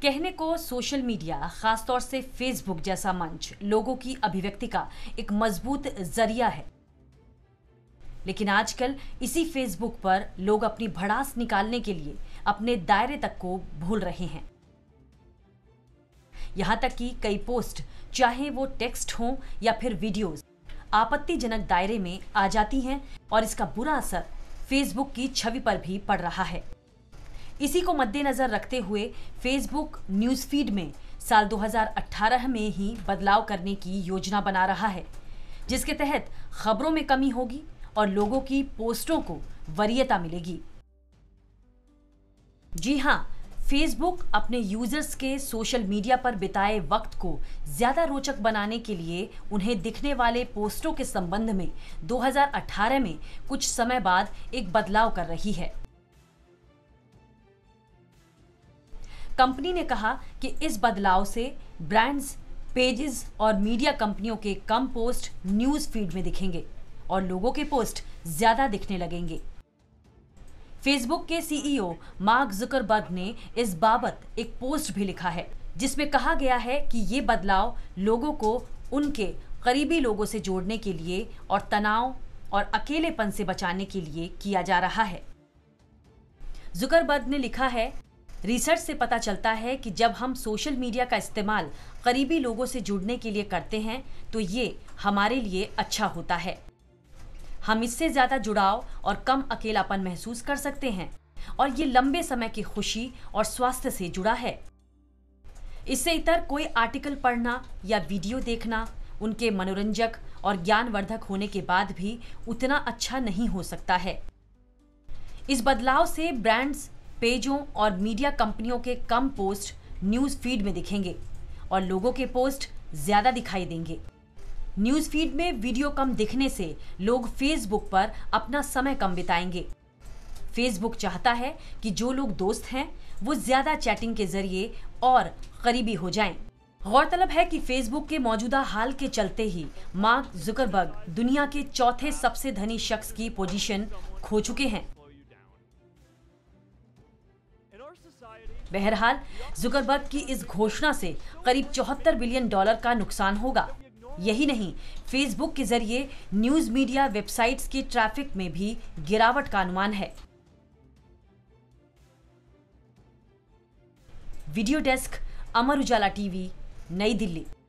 कहने को social media, खासतौर से फेसबुक जैसा मंच लोगों की अभिव्यक्ति का एक मजबूत जरिया है। लेकिन आजकल इसी फेसबुक पर लोग अपनी भड़ास निकालने के लिए अपने दायरे तक को भूल रहे हैं। यहां तक कि कई पोस्ट, चाहे वो टेक्स्ट हो या फिर वीडियोस, आपत्तिजनक दायरे में आ जाती हैं और इसका बुरा असर फेसबुक की छवि पर भी पड़ रहा है। इसी को मद्देनजर रखते हुए फेसबुक न्यूज फीड में साल 2018 में ही बदलाव करने की योजना बना रहा है, जिसके तहत खबरों में कमी होगी और लोगों की पोस्टों को वरीयता मिलेगी। जी हां, फेसबुक अपने यूजर्स के सोशल मीडिया पर बिताए वक्त को ज्यादा रोचक बनाने के लिए उन्हें दिखने वाले पोस्टों के संबंध में 2018 में कुछ समय बाद एक बदलाव कर रही है। कंपनी ने कहा कि इस बदलाव से ब्रांड्स, पेजेस और मीडिया कंपनियों के कम पोस्ट न्यूज फीड में दिखेंगे और लोगों के पोस्ट ज्यादा दिखने लगेंगे। फेसबुक के सीईओ मार्क जुकरबर्ग ने इस बाबत एक पोस्ट भी लिखा है, जिसमें कहा गया है कि ये बदलाव लोगों को उनके करीबी लोगों से जोड़ने के लिए और तनाव और अकेलेपन से बचाने के लिए किया जा रहा है। जुकरबर्ग ने लिखा है, रिसर्च से पता चलता है कि जब हम सोशल मीडिया का इस्तेमाल करीबी लोगों से जुड़ने के लिए करते हैं तो ये हमारे लिए अच्छा होता है। हम इससे ज्यादा जुड़ाव और कम अकेलापन महसूस कर सकते हैं और ये लंबे समय की खुशी और स्वास्थ्य से जुड़ा है। इससे इतर कोई आर्टिकल पढ़ना या वीडियो देखना उनके मनोरंजक और ज्ञानवर्धक होने के बाद भी उतना अच्छा नहीं हो सकता है। इस बदलाव से ब्रांड्स, पेजों और मीडिया कंपनियों के कम पोस्ट न्यूज फीड में दिखेंगे और लोगों के पोस्ट ज्यादा दिखाई देंगे। न्यूज फीड में वीडियो कम दिखने से लोग फेसबुक पर अपना समय कम बिताएंगे। फेसबुक चाहता है कि जो लोग दोस्त हैं वो ज्यादा चैटिंग के जरिए और करीबी हो जाएं। गौरतलब है कि फेसबुक के मौजूदा हाल के चलते ही मार्क जुकरबर्ग दुनिया के चौथे सबसे धनी शख्स की पोजीशन खो चुके हैं। बहरहाल जुकरबर्ग की इस घोषणा से करीब $74 बिलियन का नुकसान होगा। यही नहीं, फेसबुक के जरिए न्यूज मीडिया वेबसाइट्स के ट्रैफिक में भी गिरावट का अनुमान है। Video desk, Amar Ujala TV, New Delhi.